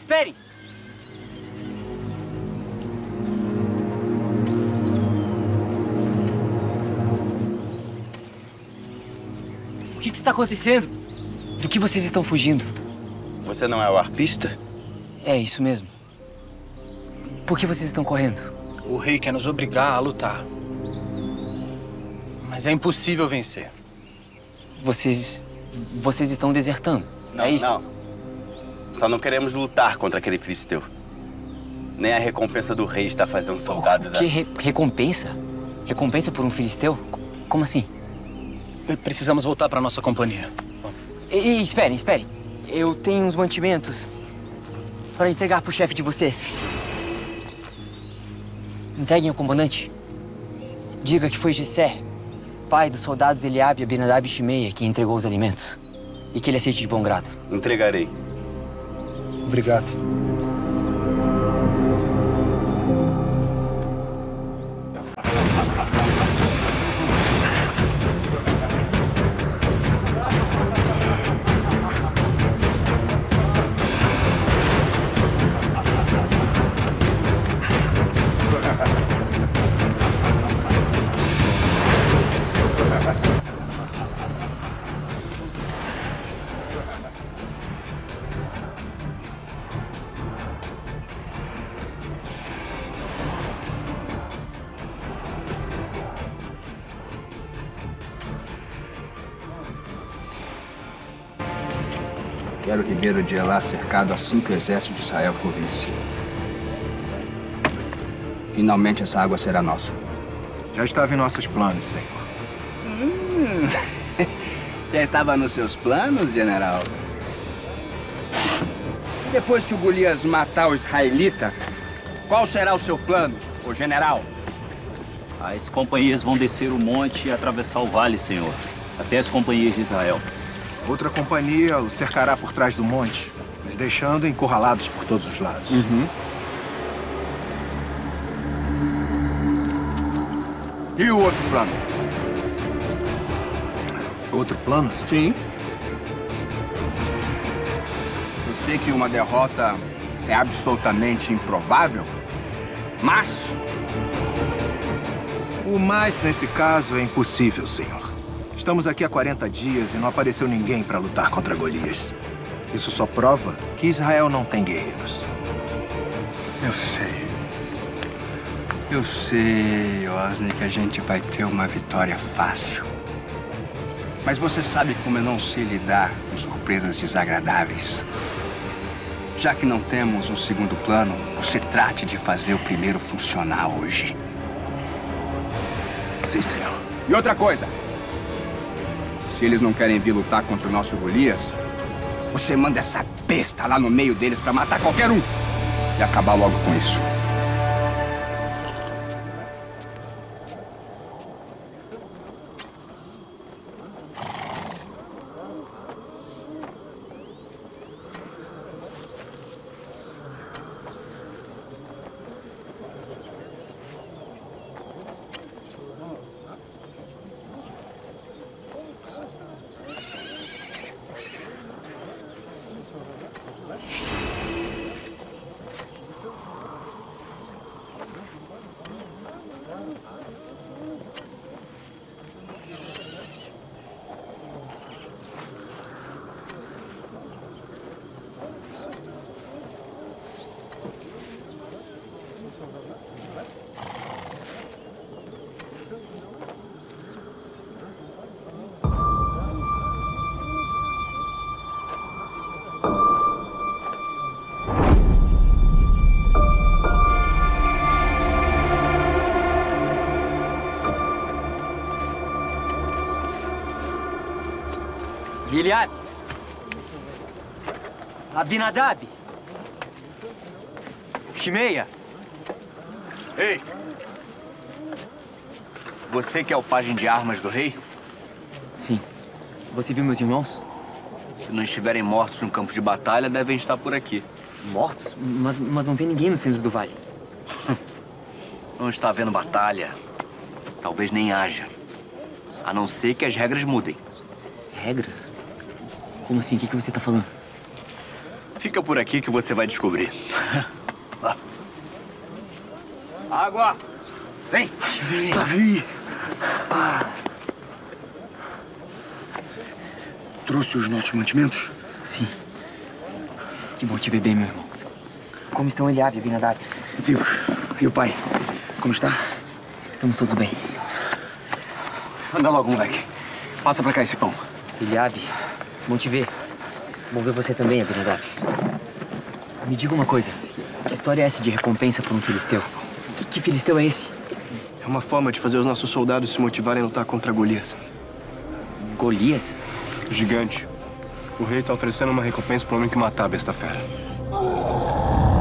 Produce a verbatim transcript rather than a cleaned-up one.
esperem! O que que está acontecendo? Do que vocês estão fugindo? Você não é o arpista? É isso mesmo. Por que vocês estão correndo? O rei quer nos obrigar a lutar. Mas é impossível vencer. Vocês... vocês estão desertando, Não, é isso? não. Só não queremos lutar contra aquele filisteu. Nem a recompensa do rei está fazendo soldados... Que re recompensa? Recompensa por um filisteu? Como assim? Precisamos voltar para nossa companhia. E, e, esperem, esperem. Eu tenho uns mantimentos para entregar pro chefe de vocês. Entreguem ao comandante. Diga que foi Gessé, pai dos soldados Eliabe, Abinadab e Shimeia, que entregou os alimentos. E que ele aceite de bom grado. Entregarei. Obrigado. Quero o ribeiro de Elá cercado assim que o exército de Israel for vencido. Finalmente essa água será nossa. Já estava em nossos planos, Senhor. Hum, já estava nos seus planos, general? Depois que o Golias matar o israelita, qual será o seu plano, ô general? As companhias vão descer o monte e atravessar o vale, senhor. Até as companhias de Israel. Outra companhia o cercará por trás do monte, nos deixando encurralados por todos os lados. Uhum. E o outro plano? Outro plano? Sim. Eu sei que uma derrota é absolutamente improvável, mas... O mais, nesse caso, é impossível, Senhor. Estamos aqui há quarenta dias e não apareceu ninguém para lutar contra Golias. Isso só prova que Israel não tem guerreiros. Eu sei. Eu sei, Osni, que a gente vai ter uma vitória fácil. Mas você sabe como eu não sei lidar com surpresas desagradáveis. Já que não temos um segundo plano, você trate de fazer o primeiro funcionar hoje. Sim, senhor. E outra coisa. Se eles não querem vir lutar contra o nosso Golias, você manda essa besta lá no meio deles pra matar qualquer um e acabar logo com isso. Eliabe, Abinadab, Shimeia. Ei! Você que é o pajem de armas do rei? Sim. Você viu meus irmãos? Se não estiverem mortos no campo de batalha, devem estar por aqui. Mortos? Mas, mas não tem ninguém no centro do vale. Não está havendo batalha. Talvez nem haja. A não ser que as regras mudem. Regras? Como assim? O que, que você está falando? Fica por aqui que você vai descobrir. Água! Vem! Davi! Trouxe os nossos mantimentos? Sim. Que bom te ver bem, meu irmão. Como estão Eliabe e Abinadab? Vivos. E o pai? Como está? Estamos todos bem. Anda logo, moleque. Passa pra cá esse pão. Eliabe, bom te ver. Bom ver você também, Abinadab. Me diga uma coisa. Que história é essa de recompensa por um filisteu? Que, que filisteu é esse? É uma forma de fazer os nossos soldados se motivarem a lutar contra Golias. Golias? Gigante. O rei tá oferecendo uma recompensa pro homem que matar a besta fera.